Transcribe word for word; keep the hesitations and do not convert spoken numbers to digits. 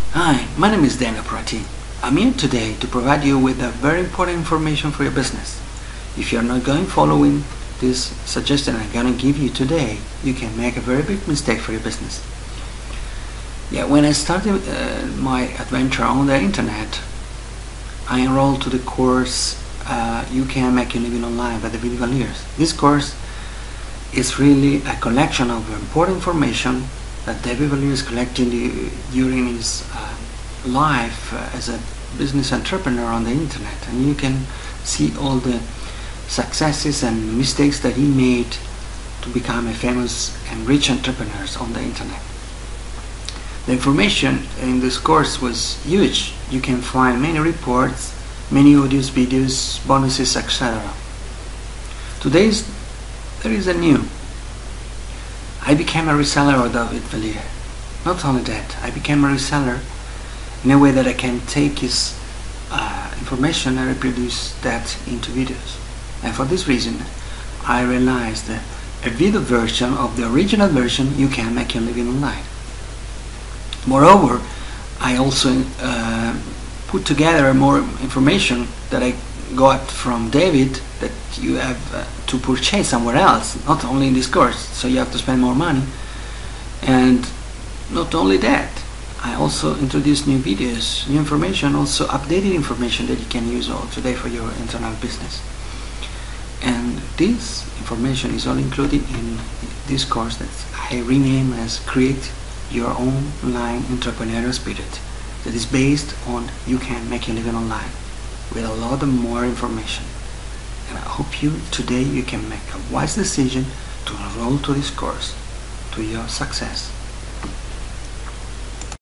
Hi, my name is Daniel Prati. I'm here today to provide you with a very important information for your business. If you're not going following this suggestion I'm going to give you today, you can make a very big mistake for your business. Yeah, when I started uh, my adventure on the internet, I enrolled to the course uh, You Can Make Your Living Online by David Vallieres. This course is really a collection of important information that David Vallieres collected during his uh, life uh, as a business entrepreneur on the internet, and you can see all the successes and mistakes that he made to become a famous and rich entrepreneur on the internet. The information in this course was huge. You can find many reports, many audios, videos, bonuses, et cetera. Today there is a new. I became a reseller of David Vallieres. Not only that, I became a reseller in a way that I can take his uh, information and reproduce that into videos. And for this reason, I realized that a video version of the original version You Can Make Your Living Online. Moreover, I also uh, put together more information that I got from David that you have uh, to purchase somewhere else, not only in this course, so you have to spend more money. And not only that, I also introduced new videos, new information, also updated information that you can use all today for your internal business. And this information is all included in this course that I rename as Create Your Own Online Entrepreneurial Spirit, that is based on You Can Make Your Living Online, with a lot of more information. And I hope you today you can make a wise decision to enroll to this course to your success.